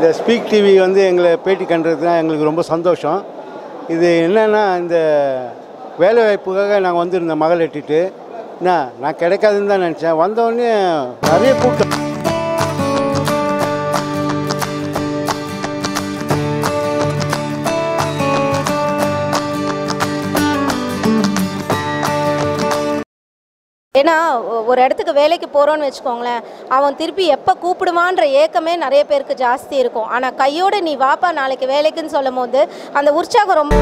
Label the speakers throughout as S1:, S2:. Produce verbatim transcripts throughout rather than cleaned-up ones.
S1: Speak TV வந்து எங்களை பேட்டி கண்டுறதுனா எங்களுக்கு ரொம்ப சந்தோஷம். இது என்னென்னா, இந்த வேலைவாய்ப்புக்காக நாங்கள் வந்திருந்தோம் மகள் எட்டிட்டு. என்ன நான் கிடைக்காதுன்னு தான் நினச்சேன். வந்தோடனே நிறைய கூட்டம்.
S2: ஏன்னா ஒரு இடத்துக்கு வேலைக்கு போகிறோன்னு வச்சுக்கோங்களேன், அவன் திருப்பி எப்போ கூப்பிடுவான்ற ஏக்கமே நிறைய பேருக்கு ஜாஸ்தி இருக்கும். ஆனால் கையோடு நீ வாப்பா நாளைக்கு வேலைக்குன்னு சொல்லும் போது அந்த உற்சாகம் ரொம்ப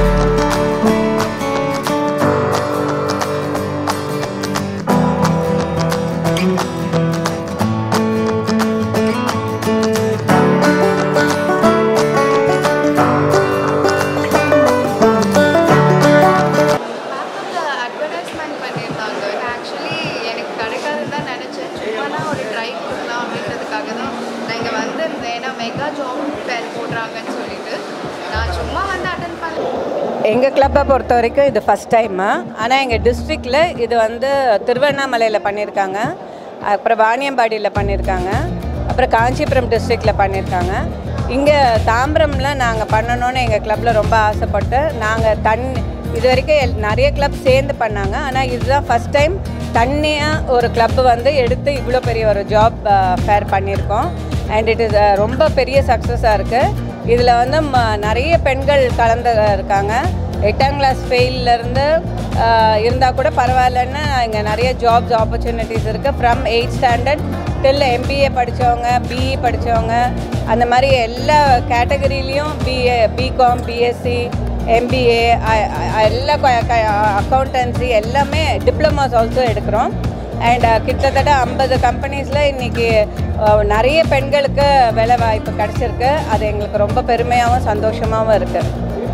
S3: எங்கள் கிளப்பை பொறுத்த வரைக்கும் இது ஃபஸ்ட் டைமு. ஆனால் எங்கள் டிஸ்ட்ரிக்டில் இது வந்து திருவண்ணாமலையில் பண்ணியிருக்காங்க, அப்புறம் வாணியம்பாடியில் பண்ணியிருக்காங்க, அப்புறம் காஞ்சிபுரம் டிஸ்ட்ரிக்டில் பண்ணியிருக்காங்க. இங்கே தாம்பரமில் நாங்கள் பண்ணணுன்னு எங்கள் கிளப்பில் ரொம்ப ஆசைப்பட்டு நாங்கள் தன் இது வரைக்கும் எல் நிறைய கிளப் சேர்ந்து பண்ணாங்க. ஆனால் இதுதான் ஃபஸ்ட் டைம் தனியாக ஒரு கிளப்பு வந்து எடுத்து இவ்வளோ பெரிய ஒரு ஜாப் ஃபேர் பண்ணியிருக்கோம். அண்ட் இட் இஸ் ரொம்ப பெரிய சக்ஸஸாக இருக்குது. இதில் வந்து ம நிறைய பெண்கள் கலந்து இருக்காங்க. எட்டாம் கிளாஸ் ஃபெயிலிருந்து இருந்தால் கூட பரவாயில்லன்னு இங்கே நிறைய ஜாப்ஸ் ஆப்பர்ச்சுனிட்டிஸ் இருக்குது. From eight standard till MBA படித்தவங்க, பிஇ படித்தவங்க, அந்த மாதிரி எல்லா கேட்டகரியிலையும் பிஏ பிகாம் பிஎஸ்சி எம்பிஏ எல்லா அக்கௌண்டன்சி எல்லாமே டிப்ளமாஸ் ஆல்சோ எடுக்கிறோம். அண்ட் கிட்டத்தட்ட ஐம்பது கம்பெனிஸில் இன்றைக்கி நிறைய பெண்களுக்கு வேலை வாய்ப்பு கிடச்சிருக்கு. அது எங்களுக்கு ரொம்ப பெருமையாகவும் சந்தோஷமாகவும் இருக்குது.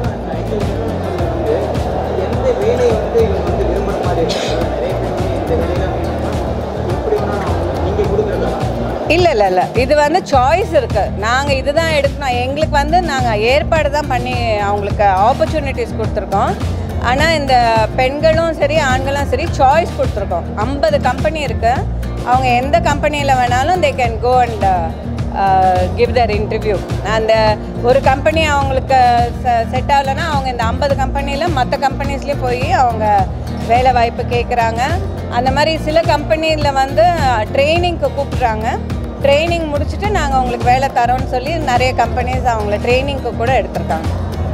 S3: இல்லை இல்லை இல்லை இது வந்து சாய்ஸ் இருக்குது. நாங்கள் இது தான் எடுக்கணும். எங்களுக்கு வந்து நாங்கள் ஏற்பாடு தான் பண்ணி அவங்களுக்கு ஆப்பர்ச்சுனிட்டிஸ் கொடுத்துருக்கோம். ஆனால் இந்த பெண்களும் சரி ஆண்களும் சரி சாய்ஸ் கொடுத்துருக்கோம். ஐம்பது கம்பெனி இருக்குது. அவங்க எந்த கம்பெனியில் வேணாலும் they can go and give their interview. அந்த ஒரு கம்பெனி அவங்களுக்கு செட் ஆகலைன்னா அவங்க இந்த ஐம்பது கம்பெனியில் மற்ற கம்பெனிஸ்லேயும் போய் அவங்க வேலை வாய்ப்பு கேட்குறாங்க. அந்த மாதிரி சில கம்பெனியில் வந்து ட்ரைனிங்க்கு கூப்பிட்றாங்க. ட்ரைனிங் முடிச்சுட்டு நாங்கள் அவங்களுக்கு வேலை தரோன்னு சொல்லி நிறைய கம்பெனிஸ் அவங்கள ட்ரைனிங்க்கு கூட எடுத்திருக்காங்க.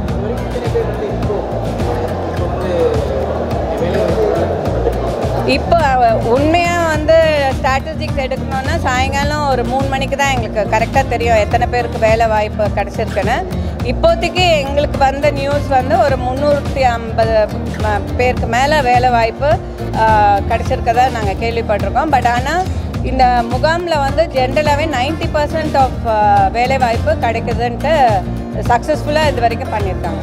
S3: இப்போ உண்மையாக வந்து ஸ்டாட்டிஸ்டிக்ஸ் எடுக்கணுன்னா சாயங்காலம் ஒரு மூணு மணிக்கு தான் எங்களுக்கு கரெக்டாக தெரியும் எத்தனை பேருக்கு வேலை வாய்ப்பு கிடச்சிருக்குன்னு. இப்போதைக்கு எங்களுக்கு வந்த நியூஸ் வந்து ஒரு முந்நூற்றி ஐம்பது பேருக்கு மேலே வேலை வாய்ப்பு கிடச்சிருக்கதா நாங்கள் கேள்விப்பட்டிருக்கோம். பட் ஆனால் இந்த முகாமில் வந்து ஜென்ரலாகவே நைன்டி பர்சன்ட் ஆஃப் வேலை வாய்ப்பு கிடைக்குதுன்ட்டு சக்ஸஸ்ஃபுல்லாக இது வரைக்கும் பண்ணியிருக்காங்க.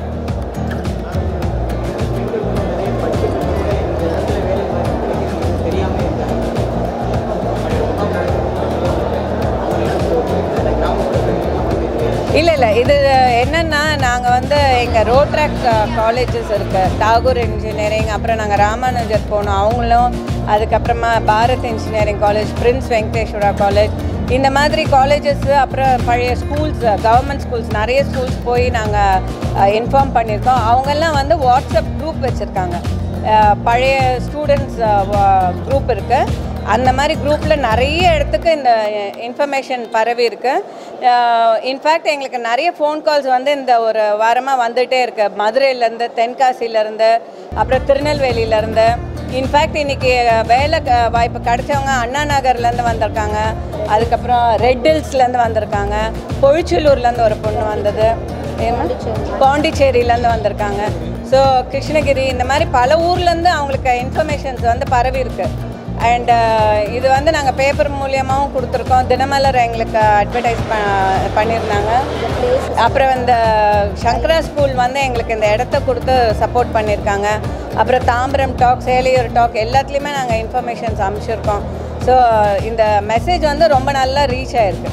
S3: இல்லை இல்லை இது என்னென்னா நாங்கள் வந்து எங்கள் ரோட்ராக் காலேஜஸ் இருக்குது. தாகூர் இன்ஜினியரிங், அப்புறம் நாங்கள் ராமானுஜர் போனோம் அவங்களும், அதுக்கப்புறமா Bharat engineering college, prince Venkateswara college, இந்த மாதிரி காலேஜஸ், அப்புறம் பழைய ஸ்கூல்ஸ், கவர்மெண்ட் ஸ்கூல்ஸ், நிறைய ஸ்கூல்ஸ் போய் நாங்கள் இன்ஃபார்ம் பண்ணியிருக்கோம். அவங்கெல்லாம் வந்து வாட்ஸ்அப் குரூப் வச்சுருக்காங்க. பழைய ஸ்டூடெண்ட்ஸ் குரூப் இருக்குது. அந்த மாதிரி குரூப்பில் நிறைய இடத்துக்கு இந்த இன்ஃபர்மேஷன் பரவி இருக்குது. இன்ஃபேக்ட் எங்களுக்கு நிறைய ஃபோன் கால்ஸ் வந்து இந்த ஒரு வாரமாக வந்துகிட்டே இருக்குது. மதுரையிலேருந்து, தென்காசியிலேருந்து, அப்புறம் திருநெல்வேலியிலேருந்து. இன்ஃபேக்ட் இன்றைக்கி வேலை வாய்ப்பு கிடைச்சவங்க அண்ணா நகர்லேருந்து வந்திருக்காங்க, அதுக்கப்புறம் ரெட் ஹில்ஸ்லேருந்து வந்திருக்காங்க, பொழிச்சலூர்லேருந்து ஒரு பொண்ணு வந்தது, பாண்டிச்சேரியிலேருந்து வந்திருக்காங்க. ஸோ கிருஷ்ணகிரி, இந்த மாதிரி பல ஊர்லேருந்து அவங்களுக்கு இன்ஃபர்மேஷன்ஸ் வந்து பரவி இருக்குது. அண்ட் இது வந்து நாங்கள் பேப்பர் மூலியமாகவும் கொடுத்துருக்கோம். தினமலர் எங்களுக்கு அட்வர்டைஸ் ப பண்ணியிருந்தாங்க. அப்புறம் இந்த சங்கரா ஸ்கூல் வந்து எங்களுக்கு இந்த இடத்த கொடுத்து சப்போர்ட் பண்ணியிருக்காங்க. அப்புறம் தாம்பரம் டாக், சேலையூர் டாக் எல்லாத்துலேயுமே நாங்கள் இன்ஃபர்மேஷன்ஸ் அனுப்பிச்சிருக்கோம். ஸோ இந்த மெசேஜ் வந்து ரொம்ப நல்லா ரீச் ஆகிருக்கு.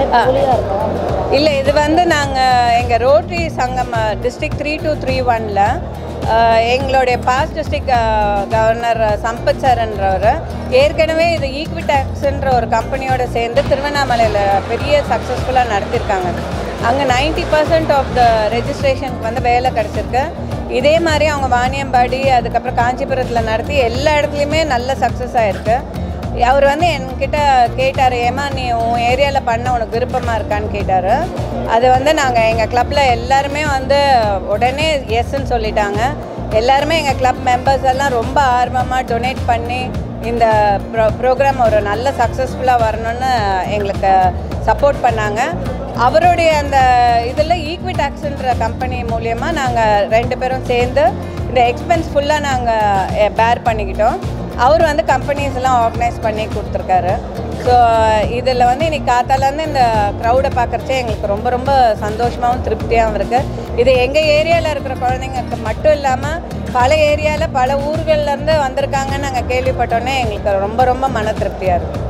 S3: இல்லை, இது வந்து நாங்கள் எங்கள் ரோட்டரி சங்கம் டிஸ்ட்ரிக்ட் த்ரீ டூ த்ரீ ஒனில் எங்களுடைய பாஸ்ட் டிஸ்ட்ரிக்ட் கவர்னர் சம்பத் சார்ன்றவர் ஏற்கனவே இது ஈக்விடாக்ஸ்ன்ற ஒரு கம்பெனியோடு சேர்ந்து திருவண்ணாமலையில் பெரிய சக்ஸஸ்ஃபுல்லாக நடத்தியிருக்காங்க. அங்கே நைன்ட்டி பர்சன்ட் ஆஃப் த ரெஜிஸ்ட்ரேஷனுக்கு வந்து வேலை கிடச்சிருக்கு. இதே மாதிரி அவங்க வாணியம்பாடி அதுக்கப்புறம் காஞ்சிபுரத்தில் நடத்தி எல்லா இடத்துலையுமே நல்ல சக்ஸஸ் ஆகிருக்கு. அவர் வந்து என்கிட்ட கேட்டார், ஏமா நீ உன் ஏரியாவில் பண்ண உனக்கு விருப்பமாக இருக்கான்னு கேட்டார். அது வந்து நாங்கள் எங்கள் கிளப்பில் எல்லாருமே வந்து உடனே எஸ்ன்னு சொல்லிட்டாங்க. எல்லாருமே எங்கள் கிளப் மெம்பர்ஸ் எல்லாம் ரொம்ப ஆர்வமாக டொனேட் பண்ணி இந்த ப்ரோ ப்ரோக்ராம் ஒரு நல்ல சக்ஸஸ்ஃபுல்லாக வரணும்னு எங்களுக்கு சப்போர்ட் பண்ணாங்க. அவருடைய அந்த இதில் ஈக்விடாக்ஸ்ன்ற கம்பெனி மூலியமாக நாங்கள் ரெண்டு பேரும் சேர்ந்து இந்த எக்ஸ்பென்ஸ் ஃபுல்லாக நாங்கள் பேர் பண்ணிக்கிட்டோம். அவர் வந்து கம்பெனிஸ் எல்லாம் ஆர்கனைஸ் பண்ணி கொடுத்துருக்காரு. ஸோ இதில் வந்து இன்றைக்கி காத்தாலேருந்து இந்த க்ரௌடை பார்க்குறச்சே எங்களுக்கு ரொம்ப ரொம்ப சந்தோஷமாகவும் திருப்தியாகவும் இருக்குது. இது எங்கள் ஏரியாவில் இருக்கிற குழந்தைங்களுக்கு மட்டும் இல்லாமல் பல ஏரியாவில் பல ஊர்கள்லேருந்து வந்திருக்காங்கன்னு நாங்கள் கேள்விப்பட்டோன்னே எங்களுக்கு ரொம்ப ரொம்ப மன திருப்தியாக இருக்குது.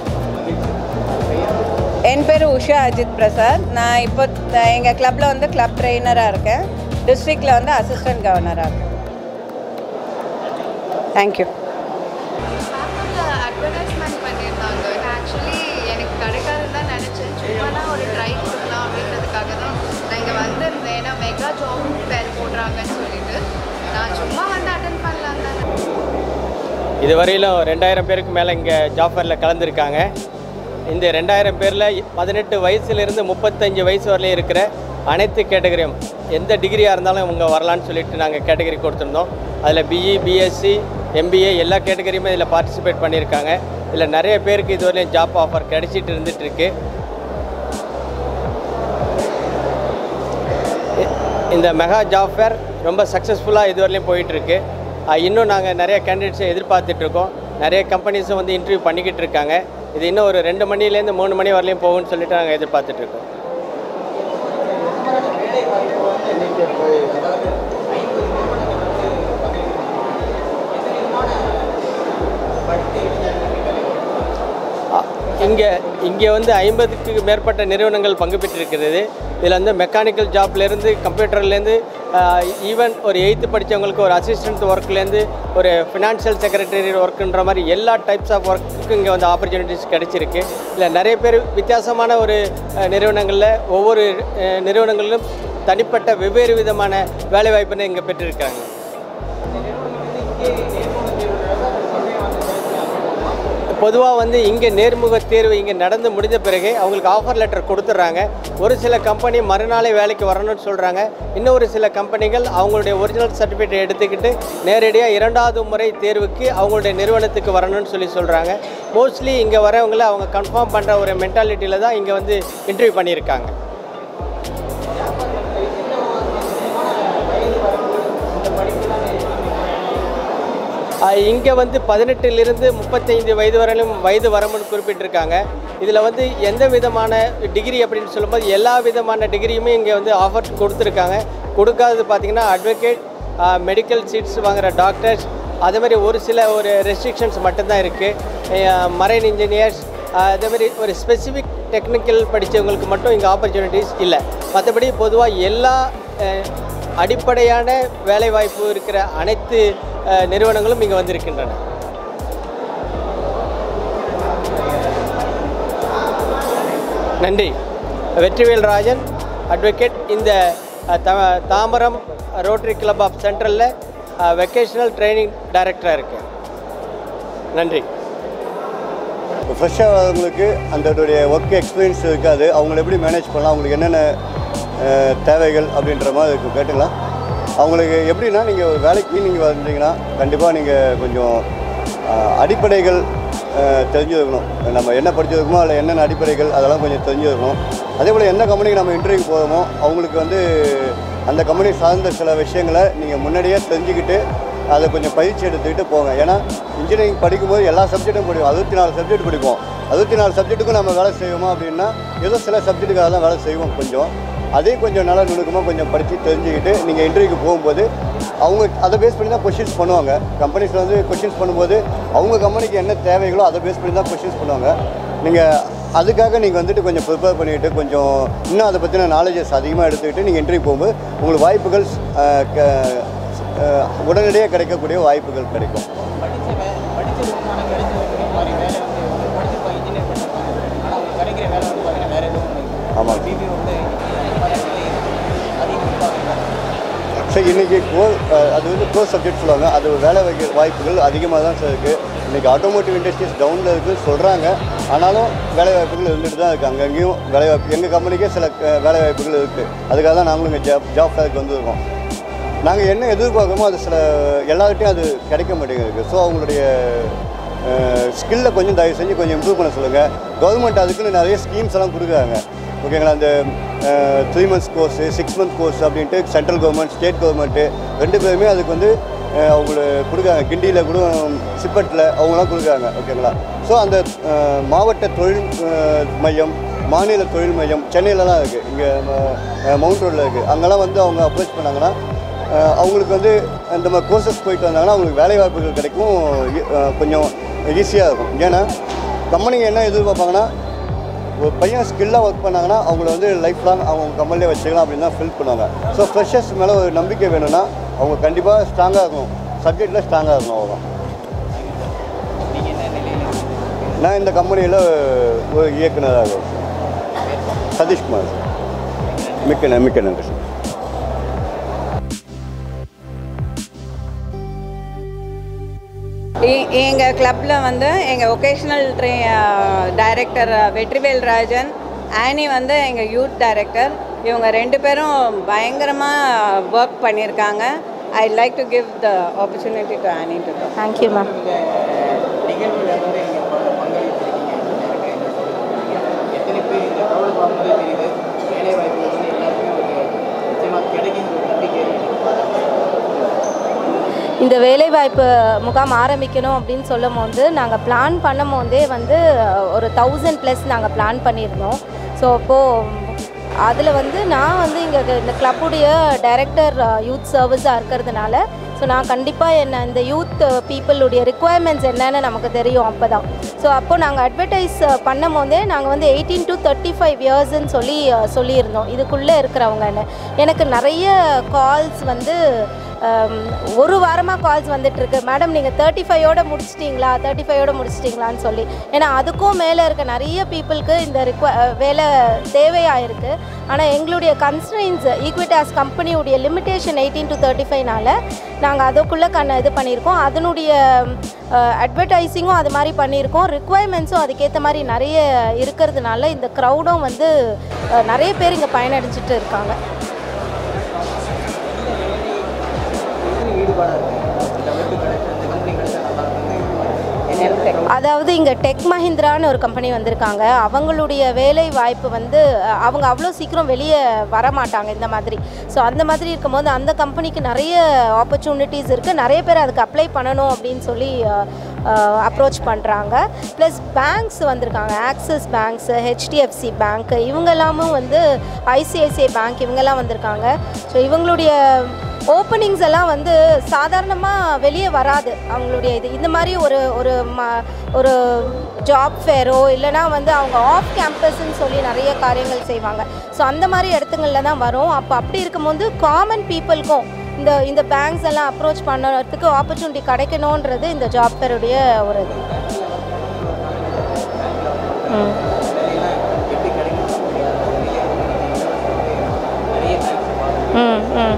S3: என் பேர் உஷா அஜித் பிரசாத். நான் இப்போ எங்கள் கிளப்பில் வந்து கிளப் ட்ரெயினராக இருக்கேன். டிஸ்ட்ரிக்டில் வந்து அசிஸ்டன்ட் கவர்னராக இருக்கேன். தேங்க்யூ.
S4: அட்வர்டைஸ்மெண்ட் பண்ணியிருந்தாங்க. நான் ஆக்சுவலி எனக்கு கிடைக்காதுன்னு தான் நினச்சேன். சும்மா ஒரு ட்ரை கொடுக்கலாம் அப்படின்றதுக்காக தான் நான் இங்கே வந்திருந்தேன். ஏன்னா மெகா ஜாப் பேர் போடுறாங்கன்னு சொல்லிட்டு நான் சும்மா வந்து அட்டன் பண்ணலாம் தான்.
S5: இதுவரையிலும் ரெண்டாயிரம் பேருக்கு மேலே இங்கே ஜாப் ஃபேரில் கலந்துருக்காங்க. இந்த ரெண்டாயிரம் பேரில் பதினெட்டு வயசுலேருந்து முப்பத்தஞ்சு வயசு வரலையும் இருக்கிற அனைத்து கேட்டகரியும் எந்த டிகிரியாக இருந்தாலும் இவங்க வரலான்னு சொல்லிட்டு நாங்கள் கேட்டகரி கொடுத்துருந்தோம். அதில் பிஇ, பிஎஸ்சி, எம்பிஏ எல்லா கேட்டகரியுமே இதில் பார்ட்டிசிபேட் பண்ணியிருக்காங்க. இதில் நிறைய பேருக்கு இதுவரையிலும் ஜாப் ஆஃபர் கிடைச்சிட்டு இருந்துகிட்ருக்கு. இந்த மெகா ஜாப் ஃபேர் ரொம்ப சக்ஸஸ்ஃபுல்லாக இதுவரையிலும் போயிட்டுருக்கு. இன்னும் நாங்கள் நிறைய கேண்டிடேட்ஸை எதிர்பார்த்துட்ருக்கோம். நிறைய கம்பெனிஸும் வந்து இன்டர்வியூ பண்ணிக்கிட்டு இருக்காங்க. இது இன்னும் ஒரு ரெண்டு மணிலேருந்து மூணு மணி வரலையும் போகும்னு சொல்லிட்டு நாங்கள் எதிர்பார்த்துட்ருக்கோம். இங்கே இங்கே வந்து ஐம்பதுக்கு மேற்பட்ட நிறுவனங்கள் பங்கு பெற்றிருக்கிறது. இதில் வந்து மெக்கானிக்கல் ஜாப்லேருந்து கம்ப்யூட்டர்லேருந்து ஈவன் ஒரு எயித்து படித்தவங்களுக்கு ஒரு அசிஸ்டன்ட் ஒர்க்லேருந்து ஒரு ஃபினான்ஷியல் செக்ரட்டரி ஒர்க்குன்ற மாதிரி எல்லா டைப்ஸ் ஆஃப் ஒர்க்குக்கும் இங்கே வந்து ஆப்பர்ச்சுனிட்டிஸ் கிடைச்சிருக்கு. இல்லை நிறைய பேர் வித்தியாசமான ஒரு நிறுவனங்களில் ஒவ்வொரு நிறுவனங்களிலும் தனிப்பட்ட வெவ்வேறு விதமான வேலைவாய்ப்புன்னு இங்கே பெற்றிருக்காங்க. பொதுவாக வந்து இங்கே நேர்முக தேர்வு இங்கே நடந்து முடிஞ்ச பிறகு அவங்களுக்கு ஆஃபர் லெட்டர் கொடுத்துட்றாங்க. ஒரு சில கம்பெனி மறுநாளே வேலைக்கு வரணும்னு சொல்கிறாங்க. இன்னொரு சில கம்பெனிகள் அவங்களுடைய ஒரிஜினல் சர்டிஃபிகேட் எடுத்துக்கிட்டு நேரடியாக இரண்டாவது முறை தேர்வுக்கு அவங்களுடைய நிறுவனத்துக்கு வரணும்னு சொல்லி சொல்கிறாங்க. மோஸ்ட்லி இங்கே வரவங்களை அவங்க கன்ஃபார்ம் பண்ணுற ஒரு மென்டாலிட்டியில் தான் இங்கே வந்து இன்டர்வியூ பண்ணியிருக்காங்க. இங்கே வந்து பதினெட்டிலிருந்து முப்பத்தைந்து வயது வரையிலும் வயது வரம்புன்னு குறிப்பிட்டிருக்காங்க. இதில் வந்து எந்த விதமான டிகிரி அப்படின்னு சொல்லும்போது எல்லா விதமான டிகிரியுமே இங்கே வந்து ஆஃபர் கொடுத்துருக்காங்க. கொடுக்காதது பார்த்திங்கன்னா அட்வொகேட், மெடிக்கல் சீட்ஸ் வாங்குகிற டாக்டர்ஸ், அதேமாதிரி ஒரு சில ஒரு ரெஸ்ட்ரிக்ஷன்ஸ் மட்டும்தான் இருக்குது. மரைன் இன்ஜினியர்ஸ், அதேமாதிரி ஒரு ஸ்பெசிஃபிக் டெக்னிக்கல் படித்தவங்களுக்கு மட்டும் இங்கே ஆப்பர்ச்சுனிட்டிஸ் இல்லை. மற்றபடி பொதுவாக எல்லா அடிப்படையான வேலைவாய்ப்பு இருக்கிற அனைத்து நிறுவனங்களும் இங்கே வந்திருக்கின்றன. நன்றி. வெற்றிவேல் ராஜன், அட்வொகேட், இந்த தாம்பரம் ரோட்டரி கிளப் ஆஃப் சென்ட்ரலில் வெக்கேஷனல் ட்ரைனிங் டைரக்டராக இருக்கேன். நன்றி.
S6: ஃப்ரெஷ்ஷாக அவங்களுக்கு அதோடைய ஒர்க் எக்ஸ்பீரியன்ஸ் இருக்காது. அவங்கள எப்படி மேனேஜ் பண்ணலாம், அவங்களுக்கு என்னென்ன தேவைகள் அப்படின்ற மாதிரி கேட்டுக்கலாம். அவங்களுக்கு எப்படின்னா, நீங்கள் ஒரு வேலைக்கு நீங்கள் வந்தீங்கன்னா கண்டிப்பாக நீங்கள் கொஞ்சம் அடிப்படைகள் தெரிஞ்சுக்கணும். நம்ம என்ன படிச்சிருக்கோமோ அதில் என்னென்ன அடிப்படைகள் அதெல்லாம் கொஞ்சம் தெரிஞ்சுக்கணும். அதே போல் எந்த கம்பெனிக்கு நம்ம இன்டர்வியூக்கு போகிறோமோ அவங்களுக்கு வந்து அந்த கம்பெனி சார்ந்த சில விஷயங்களை நீங்கள் முன்னாடியே தெரிஞ்சுக்கிட்டு அதை கொஞ்சம் பயிற்சி எடுத்துக்கிட்டு போங்க. ஏன்னா இன்ஜினியரிங் படிக்கும்போது எல்லா சப்ஜெக்ட்டும் படிக்கும். அறுபத்தி நாலு சப்ஜெக்ட் படிப்போம். அறுபத்தி நாலு சப்ஜெக்ட்டுக்கும் நம்ம வேலை செய்வோமா அப்படின்னா ஏதோ சில சப்ஜெக்ட்டுக்காக தான் வேலை செய்வோம். கொஞ்சம் அதையும் கொஞ்சம் நல்லா நுணுக்கமாக கொஞ்சம் படித்து தெரிஞ்சுக்கிட்டு நீங்கள் இன்டர்வியூக்கு போகும்போது அவங்க அதை பேஸ் பண்ணி தான் கொஷின்ஸ் பண்ணுவாங்க. கம்பெனிஸில் வந்து கொஷின்ஸ் பண்ணும்போது அவங்க கம்பெனிக்கு என்ன தேவைகளோ அதை பேஸ் பண்ணி தான் கொஷின்ஸ் பண்ணுவாங்க. நீங்கள் அதுக்காக நீங்கள் வந்துட்டு கொஞ்சம் ப்ரிப்பேர் பண்ணிவிட்டு கொஞ்சம் இன்னும் அதை பற்றின நாலேஜஸ் அதிகமாக எடுத்துக்கிட்டு நீங்கள் இன்டர்வியூ போகும்போது உங்களுக்கு வாய்ப்புகள் உடனடியாக கிடைக்கக்கூடிய வாய்ப்புகள் கிடைக்கும். ஆமாம் சார், இன்றைக்கி கோர் அது வந்து கோர் சப்ஜெக்ட் சொல்லுவாங்க, அது வேலை வைக்க வாய்ப்புகள் அதிகமாக தான் சார் இருக்குது. இன்றைக்கி ஆட்டோமோட்டிவ் இண்டஸ்ட்ரீஸ் டவுனில் இருக்குது சொல்கிறாங்க, ஆனாலும் வேலை வாய்ப்புகள் இருந்துட்டு தான் இருக்குது. அங்கங்கேயும் வேலை வாய்ப்பு எங்கள் கம்பெனிக்கே சில வேலை வாய்ப்புகள் இருக்குது. அதுக்காக தான் நாங்களும் இங்கே ஜாப் ஜாப் ஃபேருக்கு வந்துருக்கோம். நாங்கள் என்ன எதிர்பார்க்குறோமோ அது சில எல்லார்கிட்டையும் அது கிடைக்க மாட்டேங்குது. ஸோ அவங்களுடைய ஸ்கில்லை கொஞ்சம் தயவு செஞ்சு கொஞ்சம் இம்ப்ரூவ் பண்ண சொல்லுங்கள். கவர்மெண்ட் அதுக்குன்னு நிறைய ஸ்கீம்ஸ் எல்லாம் கொடுக்குறாங்க, ஓகேங்களா? அந்த three months course six month course அப்படின்ட்டு சென்ட்ரல் கவர்மெண்ட் ஸ்டேட் கவர்மெண்ட்டு ரெண்டு பேருமே அதுக்கு வந்து அவங்களுக்கு கொடுக்குறாங்க. கிண்டியில் கூட சிப்பட்டில் அவங்களாம் கொடுக்குறாங்க, ஓகேங்களா? ஸோ அந்த மாவட்ட தொழில் மையம் மாநில தொழில் மையம் சென்னையிலலாம் இருக்குது, இங்கே மவுண்ட் ரோடில் இருக்குது. அங்கெல்லாம் வந்து அவங்க அப்ரோச் பண்ணாங்கன்னா அவங்களுக்கு வந்து இந்த மாதிரி கோர்சஸ் போயிட்டு வந்தாங்கன்னா அவங்களுக்கு வேலை வாய்ப்புகள் கிடைக்கும், கொஞ்சம் ஈஸியாக இருக்கும். ஏன்னா கம்பெனிங்க என்ன எதிர்பார்ப்பாங்கன்னா ஒரு பையன் ஸ்கில்லாக ஒர்க் பண்ணாங்கன்னா அவங்கள வந்து லைஃப் லாங் அவங்க கம்பெனிலே வச்சுக்கலாம் அப்படின்னு தான் ஃபீல் பண்ணுவாங்க. ஸோ ஃப்ரெஷர்ஸ் மேலே ஒரு நம்பிக்கை வேணும்னா அவங்க கண்டிப்பாக ஸ்ட்ராங்காக இருக்கணும், சப்ஜெக்டில் ஸ்ட்ராங்காக இருக்கணும். அவ்வளோ நான் இந்த கம்பெனியில் ஒரு இயக்குனராக இருக்கேன், சதீஷ்குமார். மிக்க மிக்க நன்றி சார்.
S3: எங்கள் கிளப்பில் வந்து எங்கள் ஒகேஷ்னல் ட்ரெ டைரக்டர் வெற்றிவேல் ராஜன், ஆனி வந்து எங்கள் யூத் டைரக்டர். இவங்க ரெண்டு பேரும் பயங்கரமாக ஒர்க் பண்ணியிருக்காங்க. I like to give the opportunity to Annie to talk.
S2: Thank you ma'am. இந்த வேலைவாய்ப்பு முகாம் ஆரம்பிக்கணும் அப்படின்னு சொல்லும் போது நாங்கள் பிளான் பண்ணும் போதே வந்து ஒரு தௌசண்ட் ப்ளஸ் நாங்கள் பிளான் பண்ணியிருந்தோம். ஸோ அப்போது அதில் வந்து நான் வந்து இங்கே இந்த கிளப்புடைய டைரக்டர் யூத் சர்வீஸாக இருக்கிறதுனால ஸோ நான் கண்டிப்பாக என்ன இந்த யூத் பீப்புளுடைய ரிக்குவயர்மெண்ட்ஸ் என்னென்னு நமக்கு தெரியும் அப்போ தான். ஸோ அப்போது நாங்கள் அட்வர்டைஸ் பண்ணும் போதே நாங்கள் வந்து எயிட்டீன் டு தேர்ட்டி ஃபைவ் இயர்ஸ்ன்னு சொல்லி சொல்லியிருந்தோம் இதுக்குள்ளே இருக்கிறவங்கன்னு. எனக்கு நிறைய கால்ஸ் வந்து ஒரு வாரமாக கால்ஸ் வந்துட்டுருக்கு, மேடம் நீங்கள் தேர்ட்டி ஃபைவோட முடிச்சிட்டிங்களா தேர்ட்டி ஃபைவோட முடிச்சிட்டிங்களான்னு சொல்லி. ஏன்னா அதுக்கும் மேலே இருக்க நிறைய பீப்புளுக்கு இந்த ரிக்வ வேலை தேவையாக இருக்குது. ஆனால் எங்களுடைய கன்ஸ்ட்ரெயின்ஸ் ஈக்விட்டாஸ் கம்பெனியுடைய லிமிட்டேஷன் எயிட்டீன் டு தேர்ட்டி ஃபைவ்னால நாங்கள் அதுக்குள்ளே கண்ண இது பண்ணியிருக்கோம். அதனுடைய அட்வர்டைஸிங்கும் அது மாதிரி பண்ணியிருக்கோம், ரிக்குவயர்மெண்ட்ஸும் அதுக்கேற்ற மாதிரி நிறைய இருக்கிறதுனால இந்த க்ரௌடும் வந்து நிறைய பேர் இங்கே பயனடைஞ்சிட்டு இருக்காங்க. அதாவது இங்கே டெக் மஹிந்திரான்னு ஒரு கம்பெனி வந்திருக்காங்க. அவங்களுடைய வேலை வாய்ப்பு வந்து அவங்க அவ்வளோ சீக்கிரம் வெளியே வர மாட்டாங்க இந்த மாதிரி. ஸோ அந்த மாதிரி இருக்கும்போது அந்த கம்பெனிக்கு நிறைய ஆப்பர்ச்சுனிட்டிஸ் இருக்குது, நிறைய பேர் அதுக்கு அப்ளை பண்ணணும் அப்படின்னு சொல்லி அப்ரோச் பண்ணுறாங்க. ப்ளஸ் பேங்க்ஸ் வந்திருக்காங்க, ஆக்சிஸ் பேங்க்ஸ், ஹெச்டிஎஃப்சி பேங்க், இவங்கெல்லாமும் வந்து ஐசிஐசிஐ பேங்க் இவங்கெல்லாம் வந்திருக்காங்க. ஸோ இவங்களுடைய ஓப்பனிங்ஸ் எல்லாம் வந்து சாதாரணமாக வெளியே வராது. அவங்களுடைய இது இந்த மாதிரி ஒரு ஒரு ம ஒரு ஜாப் ஃபேரோ இல்லைனா வந்து அவங்க ஆஃப் கேம்பஸ்ன்னு சொல்லி நிறைய காரியங்கள் செய்வாங்க. ஸோ அந்த மாதிரி இடத்துங்களில் தான் வரும். அப்போ அப்படி இருக்கும்போது காமன் பீப்புளுக்கும் இந்த இந்த பேங்க்ஸ் எல்லாம் அப்ரோச் பண்ணுறதுக்கு ஆப்பர்ச்சுனிட்டி கிடைக்கணுன்றது இந்த ஜாப் ஃபேருடைய ஒரு இது. ம் ம் ம்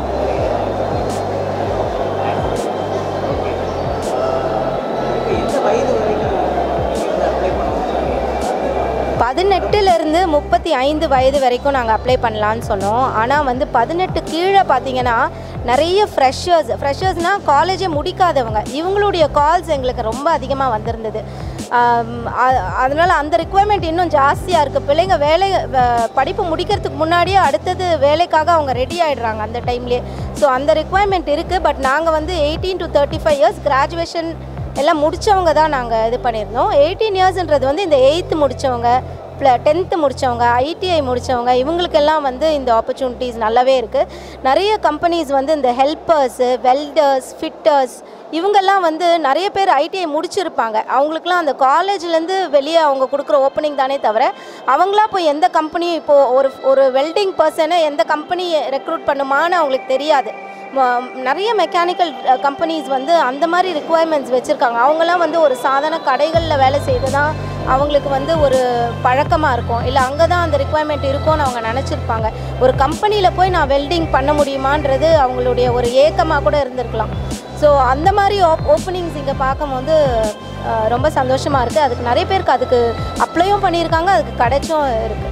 S2: பதினெட்டுலேருந்து முப்பத்தி ஐந்து வயது வரைக்கும் நாங்கள் அப்ளை பண்ணலான்னு சொன்னோம். ஆனால் வந்து பதினெட்டு கீழே பார்த்தீங்கன்னா நிறைய ஃப்ரெஷர்ஸ் ஃப்ரெஷர்ஸ்னால் காலேஜே முடிக்காதவங்க, இவங்களுடைய கால்ஸ் எங்களுக்கு ரொம்ப அதிகமாக வந்திருந்தது. அதனால் அந்த ரிக்குவயர்மெண்ட் இன்னும் ஜாஸ்தியாக இருக்குது. பிள்ளைங்க வேலை படிப்பு முடிக்கிறதுக்கு முன்னாடியே அடுத்தது வேலைக்காக அவங்க ரெடி ஆகிடுறாங்க அந்த டைம்லேயே. ஸோ அந்த ரிக்குவயர்மெண்ட் இருக்குது. பட் நாங்கள் வந்து eighteen to thirty five years graduation எல்லாம் முடித்தவங்க தான் நாங்கள் இது பண்ணியிருந்தோம். எயிட்டீன் இயர்ஸ்ன்றது வந்து இந்த எயித்து முடித்தவங்க, டென்த்து முடித்தவங்க, ஐடிஐ முடித்தவங்க, இவங்களுக்கெல்லாம் வந்து இந்த ஆப்பர்ச்சுனிட்டிஸ் நல்லாவே இருக்குது. நிறைய கம்பெனிஸ் வந்து இந்த ஹெல்ப்பர்ஸு, வெல்டர்ஸ், ஃபிட்டர்ஸ் இவங்கெல்லாம் வந்து நிறைய பேர் ஐடிஐ முடிச்சிருப்பாங்க. அவங்களுக்குலாம் அந்த காலேஜ்லேருந்து வெளியே அவங்க கொடுக்குற ஓப்பனிங் தானே தவிர அவங்களா போய் எந்த கம்பெனி இப்போது ஒரு ஒரு வெல்டிங் பர்சனை எந்த கம்பெனி ரெக்ரூட் பண்ணுமான்னு அவங்களுக்கு தெரியாது. நிறைய மெக்கானிக்கல் கம்பெனிஸ் வந்து அந்த மாதிரி ரிக்குவயர்மெண்ட்ஸ் வச்சுருக்காங்க. அவங்களாம் வந்து ஒரு சாதாரண கடைகளில் வேலை செய்து தான் அவங்களுக்கு வந்து ஒரு பழக்கமாக இருக்கும், இல்லை அங்கே தான் அந்த ரிக்குவயர்மெண்ட் இருக்கும்னு அவங்க நினச்சிருப்பாங்க. ஒரு கம்பெனியில் போய் நான் வெல்டிங் பண்ண முடியுமான்றது அவங்களுடைய ஒரு ஏக்கமாக கூட இருந்திருக்கலாம். ஸோ அந்த மாதிரி ஓப் ஓப்பனிங்ஸ் இங்கே பார்க்கும்போது ரொம்ப சந்தோஷமாக இருக்குது. அதுக்கு நிறைய பேருக்கு அதுக்கு அப்ளையும் பண்ணியிருக்காங்க, அதுக்கு கிடைச்சும் இருக்குது.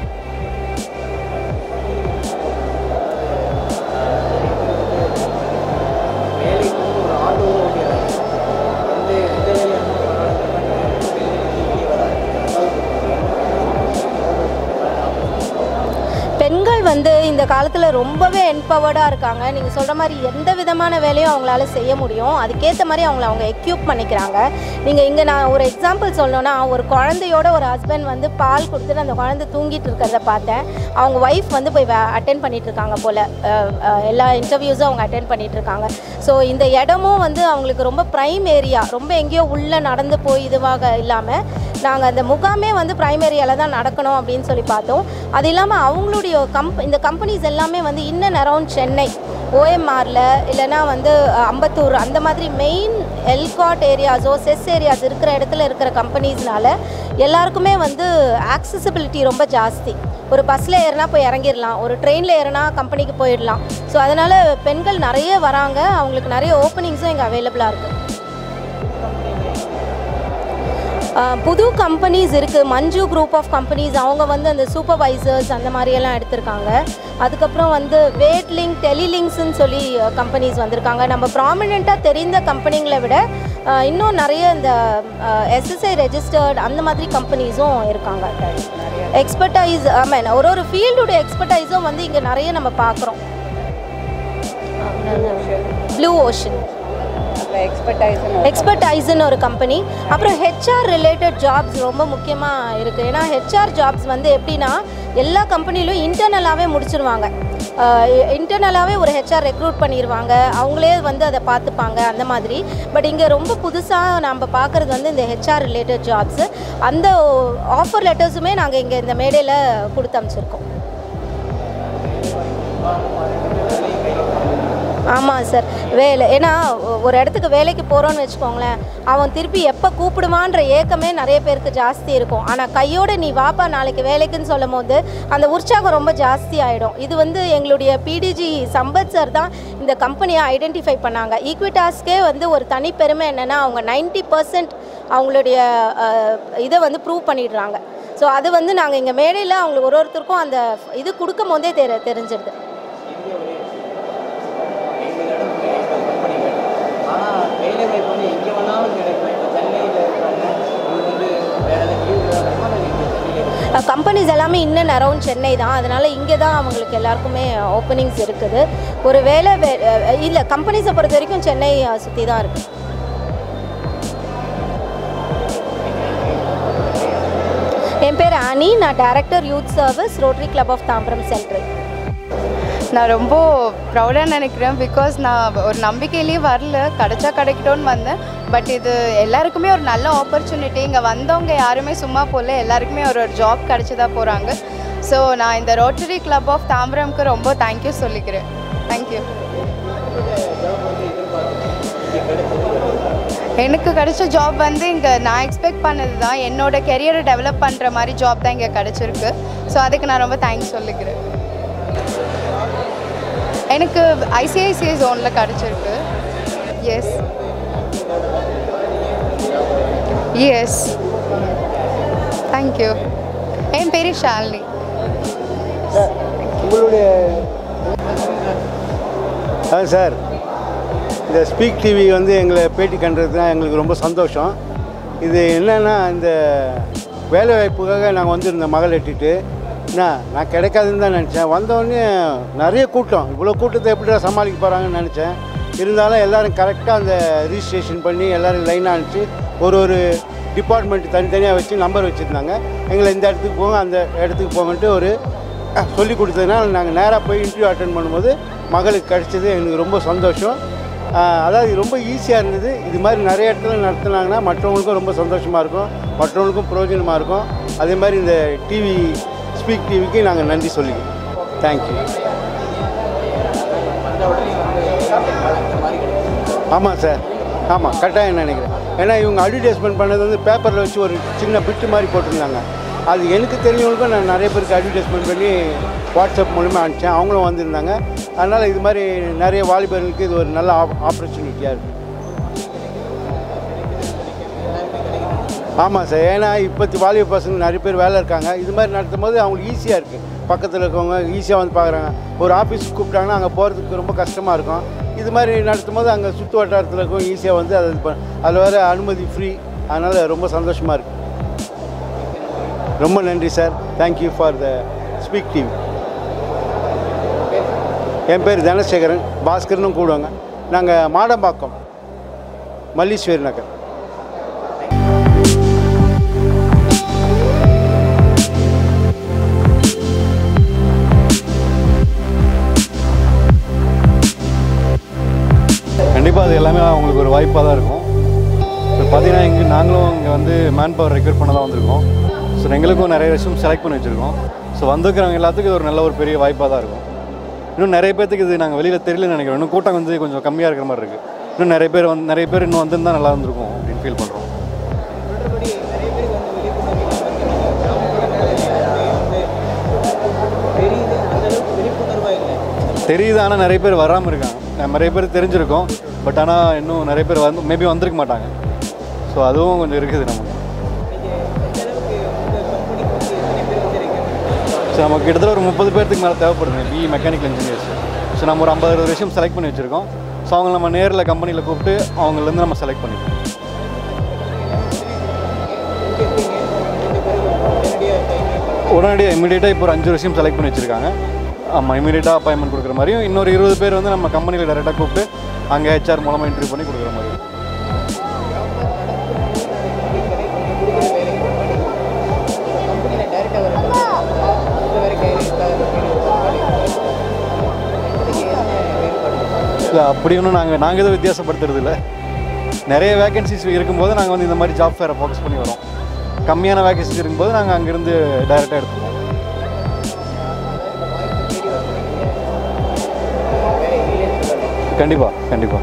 S2: பெண்கள் வந்து இந்த காலத்தில் ரொம்பவே எம்பவர்டாக இருக்காங்க. நீங்கள் சொல்கிற மாதிரி எந்த விதமான வேலையும் அவங்களால செய்ய முடியும். அதுக்கேற்ற மாதிரி அவங்கள அவங்க எக்யூப் பண்ணிக்கிறாங்க. நீங்கள் இங்கே நான் ஒரு எக்ஸாம்பிள் சொல்லணுன்னா, ஒரு குழந்தையோட ஒரு ஹஸ்பண்ட் வந்து பால் கொடுத்துட்டு அந்த குழந்தை தூங்கிட்டு இருக்கிறத பார்த்தேன். அவங்க ஒய்ஃப் வந்து போய் அட்டென்ட் பண்ணிகிட்டு இருக்காங்க போல், எல்லா இன்டர்வியூஸும் அவங்க அட்டென்ட் பண்ணிகிட்டு இருக்காங்க. ஸோ இந்த இடமும் வந்து அவங்களுக்கு ரொம்ப ப்ரைம் ஏரியா, ரொம்ப எங்கேயோ உள்ளே நடந்து போய் இதுவாக இல்லாமல் நாங்கள் அந்த முகாமே வந்து ப்ரைம் ஏரியாவில் தான் நடக்கணும் அப்படின்னு சொல்லி பார்த்தோம். அது இல்லாமல் அவங்களுடைய கம்ப் இந்த கம்பெனிஸ் எல்லாமே வந்து இன் அண்ட் அரவுண்ட் சென்னை, ஓஎம்ஆரில் இல்லைனா வந்து அம்பத்தூர் அந்த மாதிரி மெயின் எல்காட் ஏரியாஸோ செஸ் ஏரியாஸ் இருக்கிற இடத்துல இருக்கிற கம்பெனிஸ்னால எல்லாருக்குமே வந்து ஆக்சசிபிலிட்டி ரொம்ப ஜாஸ்தி. ஒரு பஸ்ஸில் ஏறினா போய் இறங்கிடலாம், ஒரு ட்ரெயினில் ஏறினா கம்பெனிக்கு போயிடலாம். ஸோ அதனால் பெண்கள் நிறைய வராங்க, அவங்களுக்கு நிறைய ஓப்பனிங்ஸும் இங்கே அவைலபிளாக இருக்குது. புது கம்பெனிஸ் இருக்குது. மஞ்சு குரூப் ஆஃப் கம்பெனிஸ், அவங்க வந்து அந்த சூப்பர்வைசர்ஸ் அந்த மாதிரியெல்லாம் எடுத்திருக்காங்க. அதுக்கப்புறம் வந்து வேட் லிங்க், டெலிலிங்க்ஸ்ன்னு சொல்லி கம்பெனிஸ் வந்திருக்காங்க. நம்ம ப்ராமினெண்ட்டாக தெரிந்த கம்பெனிங்களை விட இன்னும் நிறைய இந்த எஸ்எஸ்ஐ ரெஜிஸ்டர்ட் அந்த மாதிரி கம்பெனிஸும் இருக்காங்க. எக்ஸ்பர்டைஸ் ஐ மீன் ஒரு ஒரு ஃபீல்டுடைய எக்ஸ்பர்டைஸும் வந்து இங்கே நிறைய நம்ம பார்க்குறோம். ப்ளூ ஓஷன் எக்ஸ்பர்டைஸ்னு ஒரு கம்பெனி. அப்புறம் ஹெச்ஆர் ரிலேட்டட் ஜாப்ஸ் ரொம்ப முக்கியமாக இருக்குது. ஏன்னா ஹெச்ஆர் ஜாப்ஸ் வந்து எப்படின்னா எல்லா கம்பெனிலும் இன்டர்னலாகவே முடிச்சிருவாங்க. இன்டர்னலாகவே ஒரு ஹெச்ஆர் ரெக்ரூட் பண்ணிடுவாங்க, அவங்களே வந்து அதை பார்த்துப்பாங்க அந்த மாதிரி. பட் இங்கே ரொம்ப புதுசாக நம்ம பார்க்குறது வந்து இந்த ஹெச்ஆர் ரிலேட்டட் ஜாப்ஸு. அந்த ஆஃபர் லெட்டர்ஸுமே நாங்கள் இங்கே இந்த மேடையில் கொடுத்து அனுப்பிச்சிருக்கோம். ஆமாம் சார், வேலை ஏன்னா ஒரு இடத்துக்கு வேலைக்கு போகிறோன்னு வச்சுக்கோங்களேன், அவன் திருப்பி எப்போ கூப்பிடுவான்ற ஏக்கமே நிறைய பேருக்கு ஜாஸ்தி இருக்கும். ஆனால் கையோடு நீ வாப்பா நாளைக்கு வேலைக்குன்னு சொல்லும் போது அந்த உற்சாகம் ரொம்ப ஜாஸ்தி ஆகிடும். இது வந்து எங்களுடைய பிடிஜி சம்பத் சார் தான் இந்த கம்பெனியை ஐடென்டிஃபை பண்ணாங்க. ஈக்விட்டாஸ்க்கே வந்து ஒரு தனி பெருமை என்னென்னா அவங்க நைன்ட்டி பர்சன்ட் அவங்களுடைய இதை வந்து ப்ரூவ் பண்ணிடுறாங்க. ஸோ அது வந்து நாங்கள் இங்கே மேடையில் அவங்களுக்கு ஒரு ஒருத்தருக்கும் அந்த இது கொடுக்கும் போதே தெரி தெரிஞ்சிடுது. கம்பெனிஸ் எல்லாமே இன்னும் அரவுண்ட் சென்னை தான், அதனால் இங்கே தான் அவங்களுக்கு எல்லாருக்குமே ஓப்பனிங்ஸ் இருக்குது. ஒரு வேலை இல்லை, கம்பெனிஸை பொறுத்த வரைக்கும் சென்னை சுற்றி தான் இருக்குது. என் பேர் ஆனி, நான் director youth service, rotary club of Tambaram central.
S7: நான் ரொம்ப ப்ரௌடாக நினைக்கிறேன். பிகாஸ் நான் ஒரு நம்பிக்கையிலேயே வரல, கிடைச்சா கிடைக்கட்டும்னு வந்தேன். பட் இது எல்லாருக்குமே ஒரு நல்ல ஆப்பர்ச்சுனிட்டி. இங்கே வந்தவங்க யாருமே சும்மா போகல, எல்லாருக்குமே ஒரு ஒரு ஜாப் கிடச்சி தான் போகிறாங்க. ஸோ நான் இந்த ரோட்டரி கிளப் ஆஃப் தாம்பரம்க்கு ரொம்ப தேங்க்யூ சொல்லிக்கிறேன். தேங்க்யூ. எனக்கு கிடைச்ச ஜாப் வந்து இங்கே நான் எக்ஸ்பெக்ட் பண்ணது தான், என்னோடய கெரியரை டெவலப் பண்ணுற மாதிரி ஜாப் தான் இங்கே கிடச்சிருக்கு. ஸோ அதுக்கு நான் ரொம்ப தேங்க்ஸ் சொல்லிக்கிறேன். எனக்கு ஐசிஐசிஐ ஜோனில் கிடச்சிருக்கு. S yes thank you. என் பேர் ஷாலினி.
S1: உங்களுடைய ஆ சார், இந்த ஸ்பீக் டிவி வந்து எங்களை பேட்டி கண்டுறது தான் எங்களுக்கு ரொம்ப சந்தோஷம். இது என்னென்னா இந்த வேலைவாய்ப்புக்காக நாங்கள் வந்திருந்தோம் மகள் எட்டிட்டு. என்ன நான் கிடைக்காதுன்னு தான் நினச்சேன். வந்தோடனே நிறைய கூட்டம், இவ்வளோ கூட்டத்தை எப்படி சமாளிக்க போகிறாங்கன்னு நினச்சேன். இருந்தாலும் எல்லோரும் கரெக்டாக அந்த ரிஜிஸ்ட்ரேஷன் பண்ணி எல்லோரும் லைனாக அனுப்பிச்சு ஒரு ஒரு டிபார்ட்மெண்ட் தனித்தனியாக வச்சு நம்பர் வச்சுருந்தாங்க. எங்களை இந்த இடத்துக்கு போங்க அந்த இடத்துக்கு போங்கன்ட்டு ஒரு சொல்லி கொடுத்ததுனால நாங்கள் நேராக போய் இன்டர்வியூ அட்டன் பண்ணும்போது மகளுக்கு கிடச்சது எங்களுக்கு ரொம்ப சந்தோஷம். அதாவது ரொம்ப ஈஸியாக இருந்தது. இது மாதிரி நிறைய இடத்துல நடத்துனாங்கன்னா மற்றவங்களுக்கும் ரொம்ப சந்தோஷமாக இருக்கும், மற்றவங்களுக்கும் பிரயோஜனமாக இருக்கும். அதே மாதிரி இந்த டிவி ஸ்பீக் டிவிக்கு நாங்கள் நன்றி சொல்லிக்கிறோம். தேங்க்யூ. ஆமாம் சார், ஆமாம் கரெக்டாக நினைக்கிறேன். ஏன்னா இவங்க அட்வர்டைஸ்மெண்ட் பண்ணது வந்து பேப்பரில் வச்சு ஒரு சின்ன பிட்டு மாதிரி போட்டிருந்தாங்க. அது எனக்கு தெரிஞ்சவங்களுக்கும் நான் நிறைய பேருக்கு அட்வர்டைஸ்மெண்ட் பண்ணி வாட்ஸ்அப் மூலமாக அனுப்பிச்சேன், அவங்களும் வந்திருந்தாங்க. அதனால் இது மாதிரி நிறைய வாலிபர்களுக்கு இது ஒரு நல்ல ஆப் ஆப்பர்ச்சுனிட்டியாக இருக்குது. ஆமாம் சார், ஏன்னா இப்போத்தி வாலிப பசங்க நிறைய பேர் வேலை இருக்காங்க. இது மாதிரி நடத்தும் போது அவங்களுக்கு ஈஸியாக இருக்குது. பக்கத்தில் இருக்கவங்க ஈஸியாக வந்து பார்க்குறாங்க. ஒரு ஆஃபீஸுக்கு கூப்பிட்டாங்கன்னா அங்கே போகிறதுக்கு ரொம்ப கஷ்டமாக இருக்கும். இது மாதிரி நடத்தும் போது அங்கே சுற்று வட்டாரத்தில் இருக்கும், ஈஸியாக வந்து அது இது அதில் வேறு அனுமதி ஃப்ரீ. அதனால் ரொம்ப சந்தோஷமாக இருக்குது. ரொம்ப நன்றி sir. Thank you for the speak TV. என் பேர் தனசேகரன், பாஸ்கர்னு கூடுவாங்க. நாங்கள் மாடம்பாக்கம், மல்லீஸ்வரி நகர்.
S8: கண்டிப்பாக அது எல்லாமே அவங்களுக்கு ஒரு வாய்ப்பாக தான் இருக்கும். இப்போ பார்த்தீங்கன்னா இங்கே நாங்களும் இங்கே வந்து மேன் பவர் ரெக்ரூட் பண்ண தான் வந்திருக்கோம். ஸோ எங்களுக்கும் நிறைய விஷயம் செலக்ட் பண்ணி வச்சுருக்கோம். ஸோ வந்திருக்கிறவங்க எல்லாத்துக்கும் இது ஒரு நல்ல ஒரு பெரிய வாய்ப்பாக தான் இருக்கும். இன்னும் நிறைய பேர்த்துக்கு இது நாங்கள் வெளியில் தெரியலன்னு நினைக்கிறோம். இன்னும் கூட்டம் வந்து கொஞ்சம் கம்மியாக இருக்கிற மாதிரி இருக்குது. இன்னும் நிறைய பேர் வந்து நிறைய பேர் இன்னும் வந்திருந்தால் நல்லா இருந்திருக்கும் அப்படின்னு ஃபீல் பண்ணுறோம். தெரியுது, ஆனால் நிறைய பேர் வராமல் இருக்காங்க. நிறைய பேர் தெரிஞ்சிருக்கோம், பட் ஆனால் இன்னும் நிறைய பேர் வந்து மேபி வந்திருக்க மாட்டாங்க. ஸோ அதுவும் கொஞ்சம் இருக்குது நமக்கு. ஸோ நமக்கு கிட்டத்தட்ட ஒரு முப்பது பேர்த்துக்கு மேலே தேவைப்படுது பிஇ மெக்கானிக்கல் இன்ஜினியர்ஸ். ஸோ நம்ம ஒரு ஐம்பது அறுபது விஷயம் செலக்ட் பண்ணி வச்சுருக்கோம். ஸோ அவங்க நம்ம நேரில் கம்பெனியில் கூப்பிட்டு அவங்கலேருந்து நம்ம செலக்ட் பண்ணிப்போம். உடனடியாக இமீடியட்டாக இப்போ ஒரு அஞ்சு விஷயம் செலக்ட் பண்ணி வச்சுருக்காங்க. ஆமாம், இமீடியட்டாக அப்பாயின்மெண்ட் கொடுக்குற மாதிரியும் இன்னொரு இருபது பேர் வந்து நம்ம கம்பெனியில் டேரெக்டாக கூப்பிட்டு அங்கே ஹெச்ஆர் மூலமாக இன்டர்வியூ பண்ணி கொடுக்குற மாதிரி. இல்லை அப்படி ஒன்றும் நாங்கள் நாங்கள் எதுவும் வித்தியாசப்படுத்துறது இல்லை. நிறைய வேகன்சிஸ் இருக்கும்போது நாங்கள் வந்து இந்த மாதிரி ஜாப் ஃபேரை ஃபோக்கஸ் பண்ணி வரோம். கம்மியான வேகன்சிஸ் இருக்கும்போது நாங்கள் அங்கேருந்து டைரெக்டாக எடுத்துப்போம். கண்டிப்பாக கண்டிப்பாக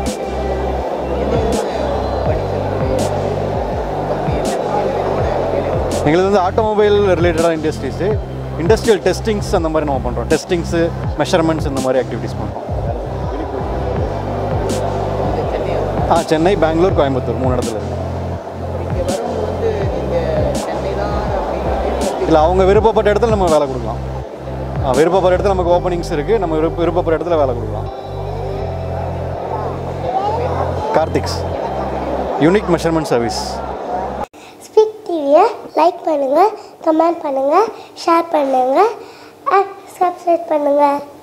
S8: எங்களுக்கு வந்து ஆட்டோமொபைல் ரிலேட்டடாக இண்டஸ்ட்ரீஸு, இண்டஸ்ட்ரியல் டெஸ்டிங்ஸ் அந்த மாதிரி நம்ம பண்ணுறோம். டெஸ்டிங்ஸு, மெஷர்மெண்ட்ஸ் இந்த மாதிரி ஆக்டிவிட்டீஸ் பண்ணுறோம். ஆ சென்னை, பெங்களூர், கோயம்புத்தூர் மூணு இடத்துல இருக்குது. இல்லை அவங்க விருப்பப்பட்ட இடத்துல நம்ம வேலை கொடுக்கலாம். விருப்பப்பட்ட இடத்துல நமக்கு ஓப்பனிங்ஸ் இருக்குது. நம்ம விருப்ப விருப்பப்பட்ட இடத்துல வேலை கொடுக்கலாம். Karthik's, unique measurement service.
S9: Speak டிவியை லைக் பண்ணுங்கள், கமெண்ட் பண்ணுங்கள், ஷேர் பண்ணுங்கள், சப்ஸ்கிரைப் பண்ணுங்கள்.